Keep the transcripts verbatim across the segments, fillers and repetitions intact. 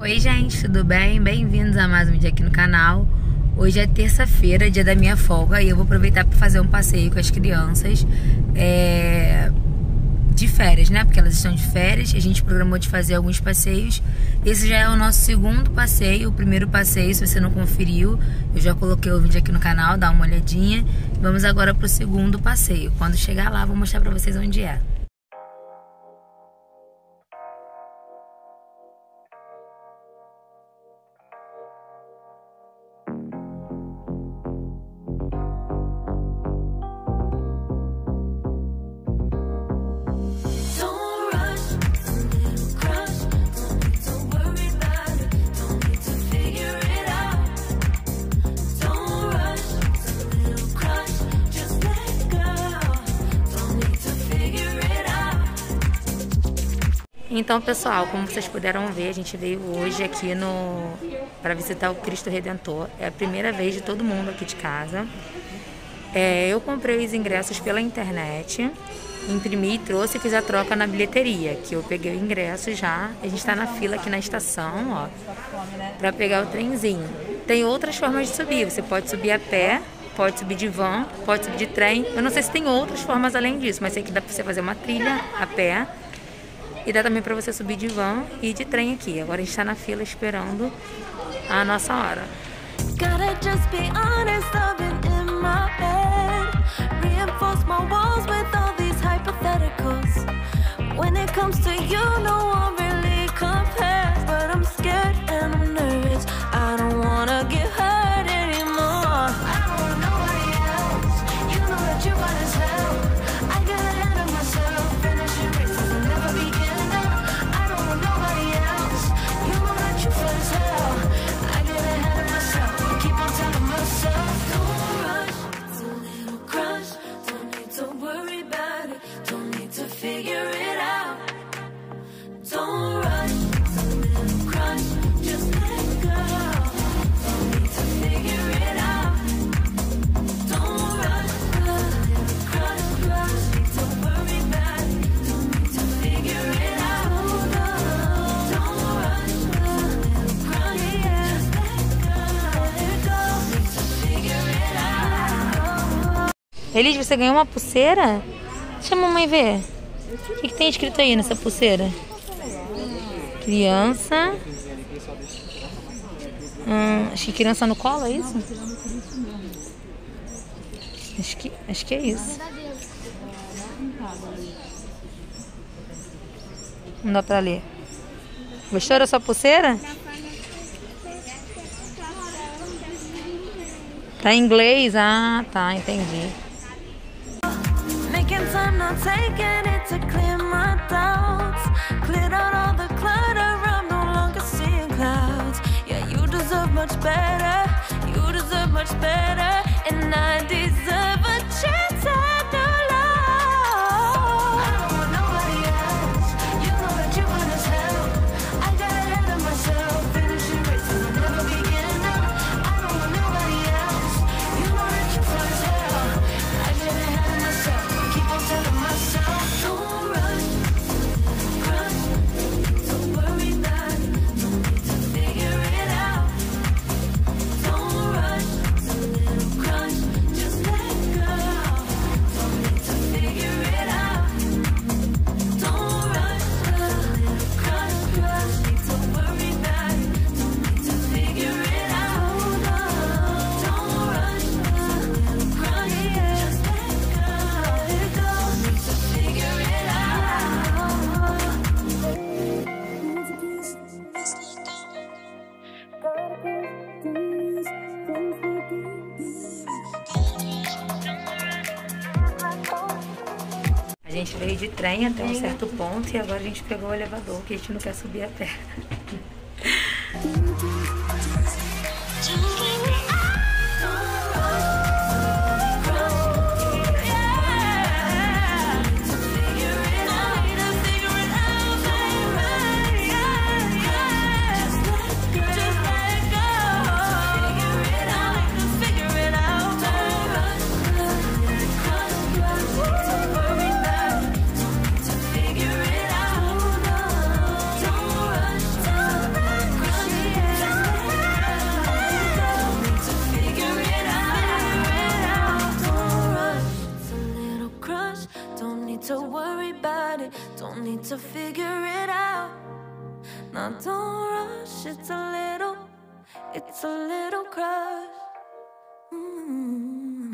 Oi gente, tudo bem? Bem-vindos a mais um vídeo aqui no canal. Hoje é terça-feira, dia da minha folga, e eu vou aproveitar para fazer um passeio com as crianças é... de férias, né? Porque elas estão de férias. A gente programou de fazer alguns passeios. Esse já é o nosso segundo passeio. O primeiro passeio, se você não conferiu, eu já coloquei o vídeo aqui no canal, dá uma olhadinha. Vamos agora pro segundo passeio. Quando chegar lá, vou mostrar para vocês onde é. Então, pessoal, como vocês puderam ver, a gente veio hoje aqui no para visitar o Cristo Redentor. É a primeira vez de todo mundo aqui de casa. É, eu comprei os ingressos pela internet, imprimi, trouxe e fiz a troca na bilheteria, que eu peguei o ingresso já. A gente está na fila aqui na estação, ó, para pegar o trenzinho. Tem outras formas de subir. Você pode subir a pé, pode subir de van, pode subir de trem. Eu não sei se tem outras formas além disso, mas sei que dá para você fazer uma trilha a pé. E dá também pra você subir de van e de trem aqui. Agora a gente tá na fila esperando a nossa hora. Elis, você ganhou uma pulseira? Deixa a mamãe ver. O que, que tem escrito aí nessa pulseira? Criança. Hum, acho que criança no colo, é isso? Acho que, acho que é isso. Não dá pra ler. Gostou da sua pulseira? Tá em inglês? Ah, tá, entendi. I'm not taking it to clear my doubts. Cleared out all the clutter, I'm no longer seeing clouds. Yeah, you deserve much better. You deserve much better. And I deserve a chance at new love. I don't want nobody else. You know that you want as hell. I got ahead of myself. Finishing races will never begin now. I don't want nobody else. You know that you want as hell. I got ahead of myself. Telling myself, don't rush, rush, don't worry about it, don't need to figure it out. Don't rush, it's a little crush, just let go. Don't need to figure it out. Don't rush, a little crush, crush, don't worry about it, don't need to figure it out. Don't rush, a little crush, just let go. A gente veio de trem até um certo ponto e agora a gente pegou o elevador, que a gente não quer subir a pé. rush. It's a little, it's a little crush. Mm-hmm.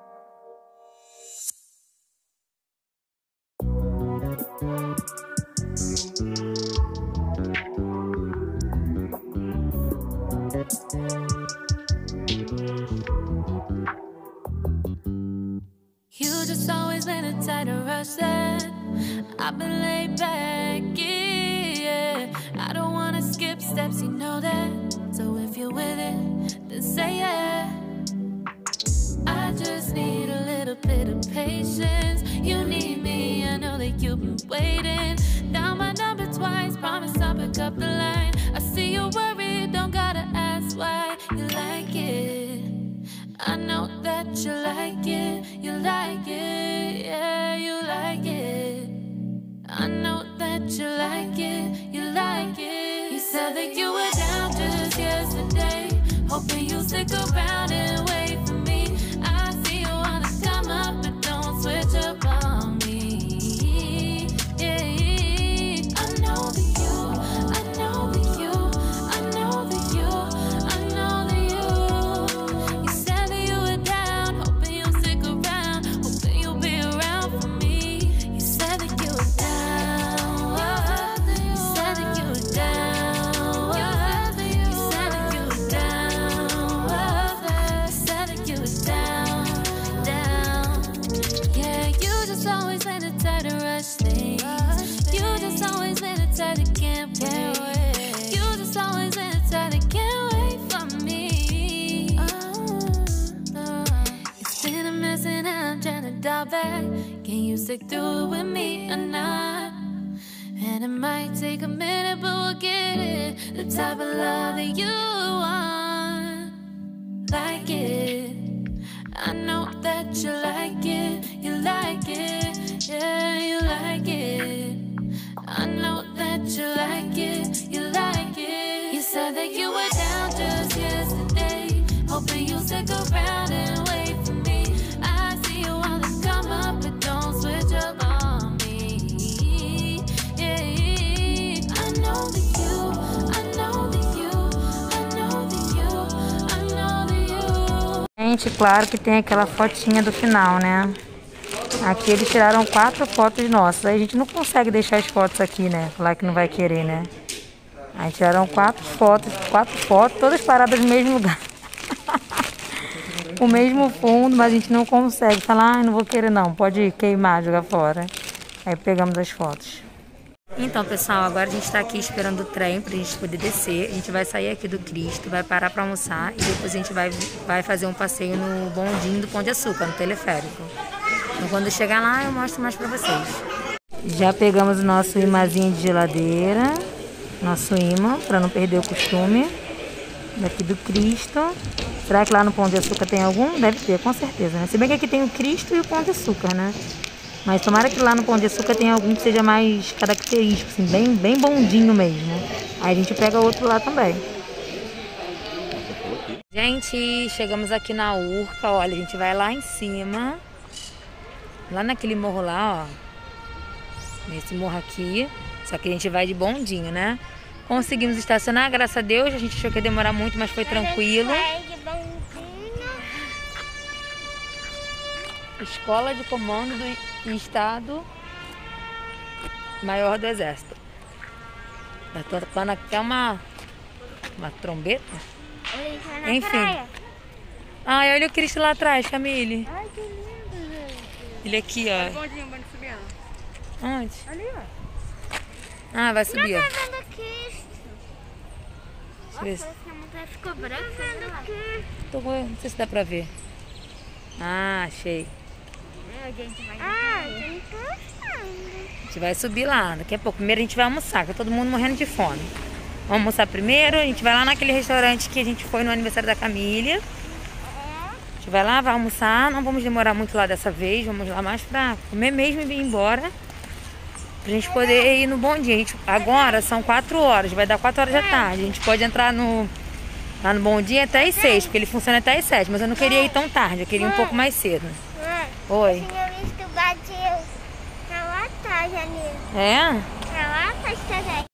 You just always been a tighter rush that I've been laid back, yeah. I don't wanna skip steps, you know that. So if you're with it, then say yeah. I just need a little bit of patience. You need me, I know that you've been waiting. Down my number twice, promise I'll pick up the line. I see you worried, don't gotta ask why. You like it, I know that you like it. You like it, yeah, you like it. I know that you like it, you like it. You said that you were down just yesterday, hoping you'll stick around and wait for me. I see you wanna come up, but don't switch up on me. Yeah, I know that you, I know that you, I know that you, I know that you. You said that you were down, hoping you'll stick around, hoping you'll be around for me. You said that you were down, you said that you were down, you said that you were down, you said that you were down, down. Yeah, you just always been a tighter rush thing. You just always been a tight that can't wait. You just always been a tight that can't wait for me. It's been a mess and I'm trying to dial back. Can you stick through it with me or not? And it might take a minute, but we'll get it. The type of love that you want, like it. I know that you like it, you like it, yeah, you like it. I know that you like it, you like it. You said that you were down just yesterday, hoping you'll stick around and wait for me. I see you wanna come up, but don't switch up on me. Yeah, I know that you, I know that you, I know that you, I know that you. Gente, claro que tem aquela fotinha do final, né? Aqui eles tiraram quatro fotos nossas. Aí a gente não consegue deixar as fotos aqui, né? Falar que não vai querer, né? Aí tiraram quatro fotos, quatro fotos, todas paradas no mesmo lugar. O mesmo fundo, mas a gente não consegue. Falar, ah, não vou querer não, pode queimar, jogar fora. Aí pegamos as fotos. Então, pessoal, agora a gente tá aqui esperando o trem pra gente poder descer. A gente vai sair aqui do Cristo, vai parar pra almoçar e depois a gente vai, vai fazer um passeio no bondinho do Pão de Açúcar, no teleférico. Então, quando chegar lá, eu mostro mais pra vocês. Já pegamos o nosso imãzinho de geladeira, nosso imã, pra não perder o costume. Daqui do Cristo. Será que lá no Pão de Açúcar tem algum? Deve ter, com certeza, né? Se bem que aqui tem o Cristo e o Pão de Açúcar, né? Mas tomara que lá no Pão de Açúcar tenha algum que seja mais característico, assim, bem, bem bondinho mesmo. Aí a gente pega outro lá também. Gente, chegamos aqui na Urca, olha, a gente vai lá em cima. Lá naquele morro lá, ó. Nesse morro aqui. Só que a gente vai de bondinho, né? Conseguimos estacionar, graças a Deus. A gente achou que ia demorar muito, mas foi tranquilo. Escola de Comando do Estado Maior do Exército. Eu tô tocando até uma, uma trombeta. Enfim. Ai, olha o Cristo lá atrás, Camille. Ai, que lindo, gente. Ele aqui, ó. Bondinho, bondinho subir, ó. Onde? Ali, ó. Ah, vai subir, ó. Não tá vendo Cristo. Deixa eu ver se... Essa montanha ficou branca. Não tá vendo Cristo. Tô... Não sei se dá pra ver. Ah, achei. A gente vai ah, tem gostando. A gente vai subir lá daqui a pouco. Primeiro a gente vai almoçar, que tá todo mundo morrendo de fome. Vamos almoçar primeiro. A gente vai lá naquele restaurante que a gente foi no aniversário da Camille. É. A gente vai lá, vai almoçar. Não vamos demorar muito lá dessa vez. Vamos lá mais pra comer mesmo e vir embora. Pra gente poder ir no bondinho. A gente, agora são quatro horas, vai dar quatro horas da tarde. A gente pode entrar no, lá no bondinho até às seis, porque ele funciona até às sete. Mas eu não queria ir tão tarde, eu queria ir um pouco mais cedo. Oi. Eu tinha visto o gatinho lá atrás ali. É? Lá atrás também.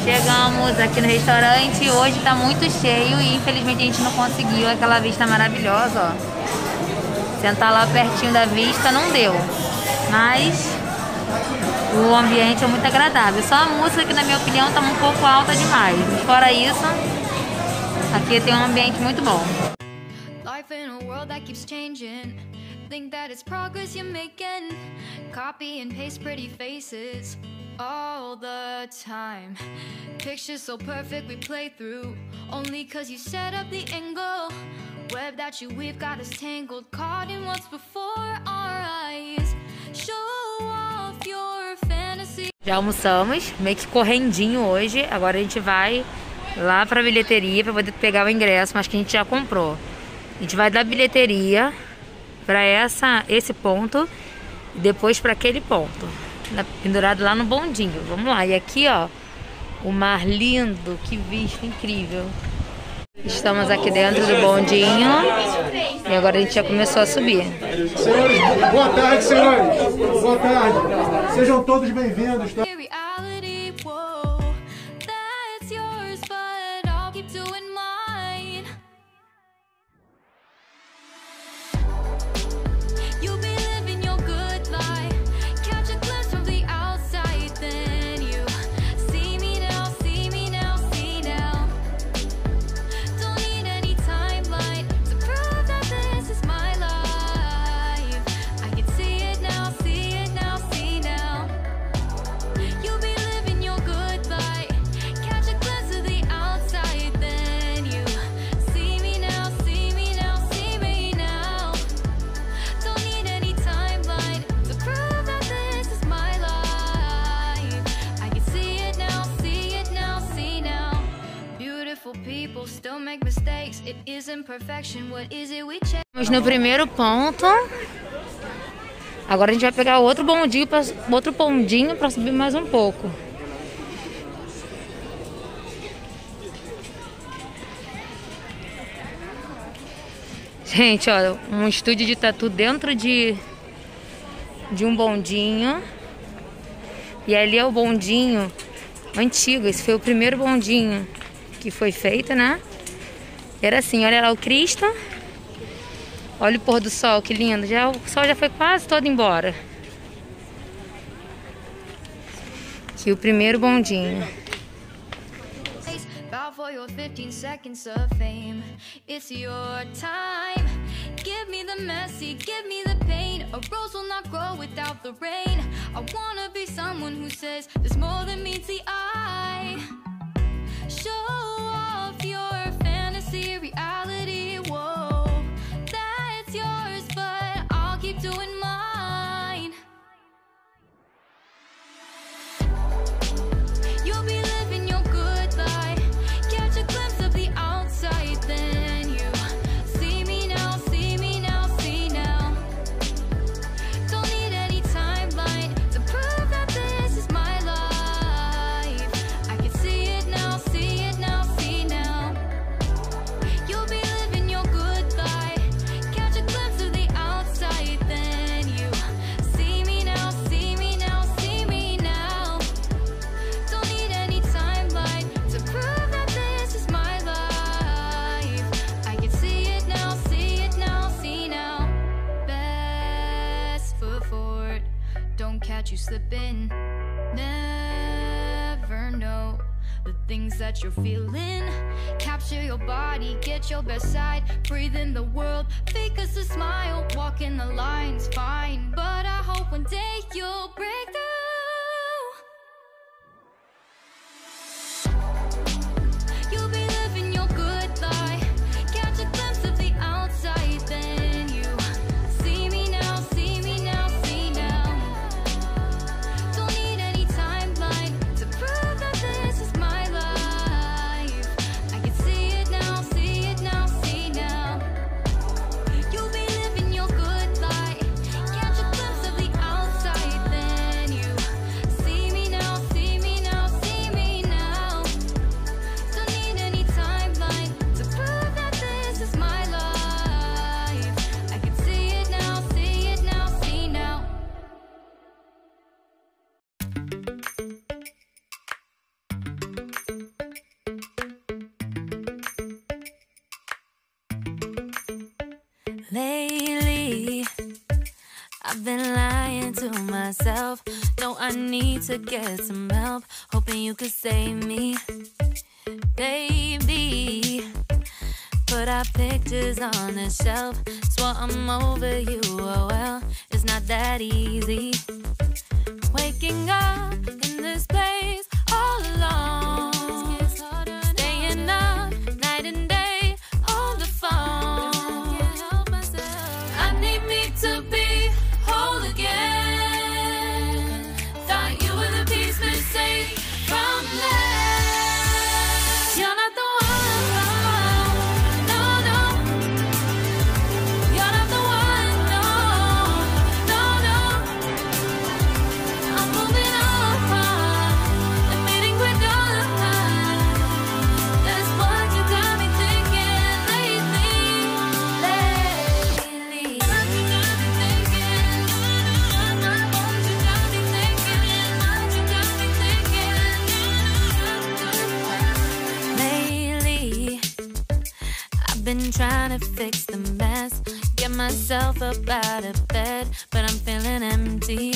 Chegamos aqui no restaurante. Hoje tá muito cheio e infelizmente a gente não conseguiu aquela vista maravilhosa, ó. Sentar lá pertinho da vista não deu. Mas o ambiente é muito agradável. Só a música que, na minha opinião, tá um pouco alta demais. Fora isso, aqui tem um ambiente muito bom. Life in a world that keeps changing. Think that it's progress you're making. Copy and paste pretty faces all the time. Pictures so perfect we play through. Only cause you set up the angle. Web that you weave got us tangled. Caught in what's before our eyes. Show off your fantasy. Já almoçamos, meio que correndinho hoje. Agora a gente vai lá pra bilheteria pra poder pegar o ingresso, mas que a gente já comprou. A gente vai da bilheteria pra essa, esse ponto e depois pra aquele ponto, pendurado lá no bondinho. Vamos lá. E aqui, ó, o mar lindo, que vista incrível. Estamos aqui dentro do bondinho e agora a gente já começou a subir. Senhores, boa tarde, senhores. Boa tarde. Sejam todos bem-vindos. Tá? Estamos no primeiro ponto. Agora a gente vai pegar outro bondinho para outro bondinho para subir mais um pouco. Gente, ó, um estúdio de tatu dentro de de um bondinho. E ali é o bondinho antigo. Esse foi o primeiro bondinho que foi feito, né? Era assim, olha lá o Cristo. Olha o pôr do sol, que lindo. Já, o sol já foi quase todo embora. Aqui o primeiro bondinho. For your fifteen seconds of fame, it's your time. Give me the messy, give me the pain. A rose will not grow without the rain. I wanna be someone who says there's more than meets the eye. Show off your fantasy, reality, whoa. That's yours, but I'll keep doing mine. You'll be living your good life. Catch a glimpse of the outside, then you see me now, see me now, see now. Don't need any timeline to prove that this is my life. I can see it now, see it now, see now. You'll be living your good life. Catch a glimpse of the outside, then you see me now, see me now, see me now. Don't need any timeline to prove that this is my life. I can see it now, see it now, see now. Best foot forward, don't catch you slipping. Never know the things that you're feeling. Capture your body, get your best side. Breathe in the world, fake us a smile. Walking the lines, fine, but I hope one day you'll break through. You'll be living your good life. Catch a glimpse of the outside, then you see me now, see me now, see now. Don't need any timeline to prove that this is my life. I can see it now, see it now, see now. You'll be living your good life. Catch a glimpse of the outside, then Lately, I've been lying to myself. No, I need to get some help. Hoping you could save me, baby. Put our pictures on the shelf. Swore I'm over you, oh well, it's not that easy. Waking up in this place all alone. Staying up night and day on the phone. I need me to be whole again. Thought you were the piece missing from that. You're not the one, no, no. You're not the one, no, no, no. I'm moving on, admitting we're done. That's what you got me thinking lately, lately. What you got me thinking, what you got me thinking, what you got me thinking. Lately, I've been trying to fix the mess, get myself up out of bed, but I'm feeling empty.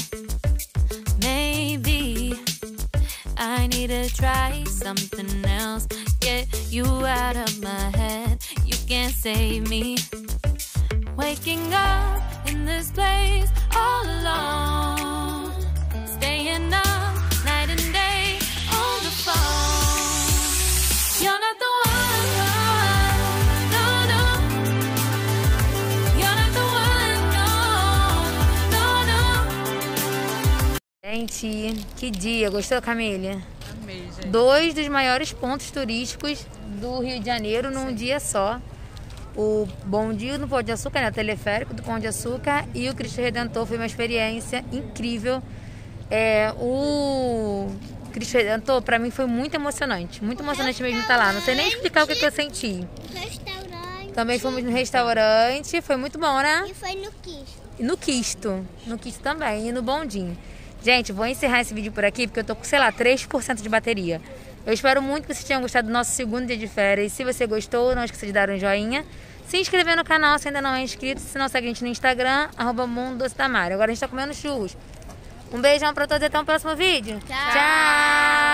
Maybe I need to try something else, get you out of my head. You can't save me. Waking up in this place all alone. Staying up night and day on the phone. You're not the one, no, no. You're not the one, no, no, no. Gente, que dia. Gostou, Camille? Amei, gente. Dois dos maiores pontos turísticos do Rio de Janeiro num dia só. O Bondinho no Pão de Açúcar, né? O teleférico do Pão de Açúcar, e o Cristo Redentor. Foi uma experiência incrível. É, o Cristo Redentor, pra mim, foi muito emocionante. Muito emocionante mesmo estar lá. Não sei nem explicar o que, que eu senti. Restaurante. Também fomos no restaurante. Foi muito bom, né? E foi no Quisto. E no Quisto. No Quisto também. E no Bondinho. Gente, vou encerrar esse vídeo por aqui, porque eu tô com, sei lá, três por cento de bateria. Eu espero muito que vocês tenham gostado do nosso segundo dia de férias. Se você gostou, não esqueça de dar um joinha. Se inscrever no canal se ainda não é inscrito. Se não, segue a gente no Instagram, arroba Mundo Doce da Mari. Agora a gente tá comendo churros. Um beijão pra todos e até o próximo vídeo. Tchau. Tchau.